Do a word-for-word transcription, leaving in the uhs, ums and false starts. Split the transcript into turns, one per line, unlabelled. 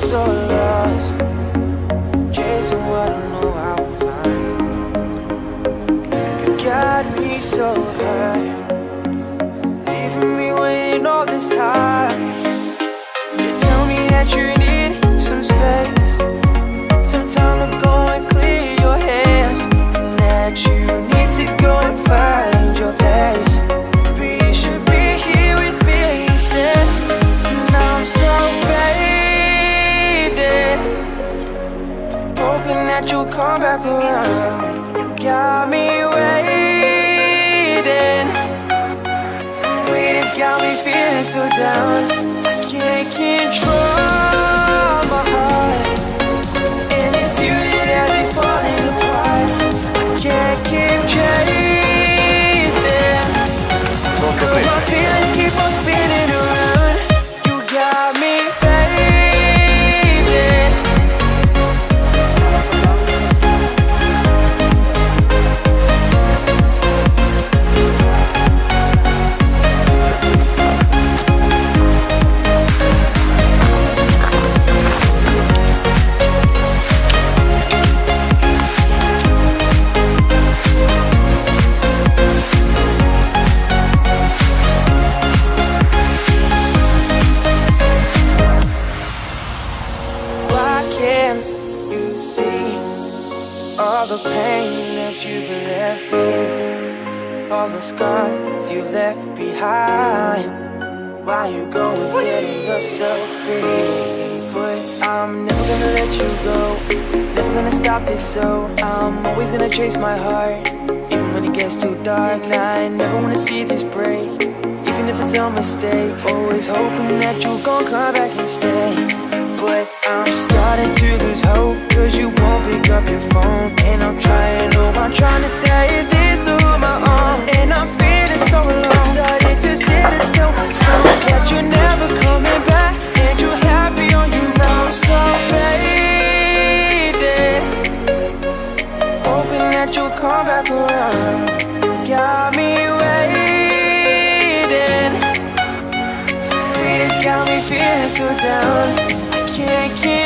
so lost, chasing what I know I will find. You got me so high, leaving me waiting all this time. You tell me that you need some space, some time to go and clear your head, and that you need to go and find your place. But you should be here with me instead. Now I'm so faded, hoping that you'll come back around. You got me waiting, waiting's got me feeling so down. I can't control my heart, and it's you that has it falling apart. I can't keep chasing, cause my feelings keep on spinning around. You got me faded. All the pain that you've left me, all the scars you've left behind. Why you go and setting yourself free? But I'm never gonna let you go, never gonna stop this, so I'm always gonna chase my heart, even when it gets too dark. And I never wanna see this break, even if it's a mistake. Always hoping that you'll gon' come back and stay. But I'm starting to lose hope, cause you won't pick up your phone. And I'm trying, oh, I'm trying to save this on my own, and I'm feeling so alone. Starting to set itself in stone, that you're never coming back, and you're happy on your own. I'm so faded, hoping that you'll come back around. You got me waiting, it's got me feeling so down. Can't keep